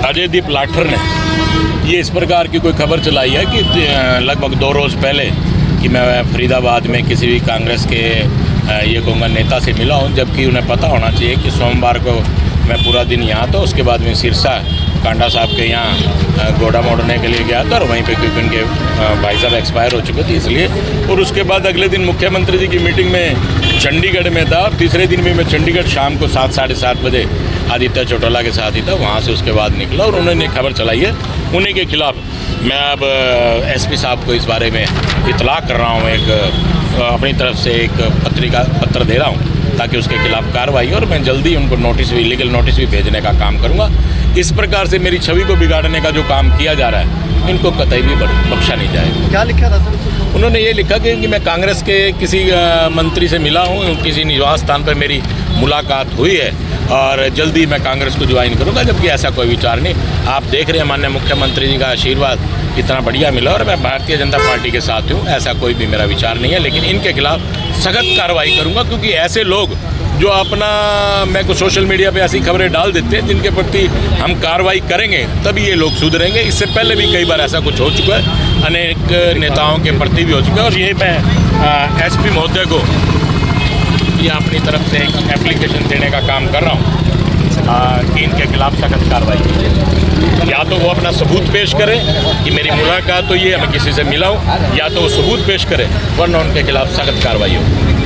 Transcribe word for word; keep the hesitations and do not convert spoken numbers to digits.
अजयदीप लाठर ने ये इस प्रकार की कोई खबर चलाई है कि लगभग दो रोज़ पहले कि मैं फरीदाबाद में किसी भी कांग्रेस के ये कहूँगा नेता से मिला हूँ, जबकि उन्हें पता होना चाहिए कि सोमवार को मैं पूरा दिन यहाँ था। उसके बाद में सिरसा कांडा साहब के यहाँ घोड़ा मोड़ने के लिए गया था और वहीं पे क्योंकि उनके भाई साहब एक्सपायर हो चुके थे इसलिए। और उसके बाद अगले दिन मुख्यमंत्री जी की मीटिंग में चंडीगढ़ में था और तीसरे दिन भी मैं चंडीगढ़ शाम को सात साढ़े सात बजे आदित्य चौटाला के साथ ही था, वहाँ से उसके बाद निकला और उन्होंने खबर चलाई है। उन्हीं के खिलाफ मैं अब एसपी साहब को इस बारे में इतला कर रहा हूँ, एक अपनी तरफ से एक पत्रिका पत्र दे रहा हूँ ताकि उसके खिलाफ कार्रवाई, और मैं जल्दी उनको नोटिस भी लीगल नोटिस भी भेजने का काम करूँगा। इस प्रकार से मेरी छवि को बिगाड़ने का जो काम किया जा रहा है इनको कतई भी बख्शा नहीं जाएगा। क्या लिखा था सर? उन्होंने ये लिखा कि, कि मैं कांग्रेस के किसी मंत्री से मिला हूँ, किसी निवास स्थान पर मेरी मुलाकात हुई है और जल्दी मैं कांग्रेस को ज्वाइन करूँगा, जबकि ऐसा कोई विचार नहीं। आप देख रहे हैं माननीय मुख्यमंत्री जी का आशीर्वाद कितना बढ़िया मिला और मैं भारतीय जनता पार्टी के साथ हूँ, ऐसा कोई भी मेरा विचार नहीं है। लेकिन इनके खिलाफ सख्त कार्रवाई करूँगा, क्योंकि ऐसे लोग जो अपना मैं को सोशल मीडिया पे ऐसी खबरें डाल देते हैं जिनके प्रति हम कार्रवाई करेंगे तभी ये लोग सुधरेंगे। इससे पहले भी कई बार ऐसा कुछ हो चुका है, अनेक नेताओं के प्रति भी हो चुका है। और ये मैं एसपी महोदय को ये अपनी तरफ से एक एप्लीकेशन देने का काम कर रहा हूँ कि इनके खिलाफ सख्त कार्रवाई की। या तो वो अपना सबूत पेश करें कि मेरी मुलाकात तो ये मैं किसी से मिला हूँ, या तो वो सबूत पेश करें, वरना उनके खिलाफ सख्त कार्रवाई हो।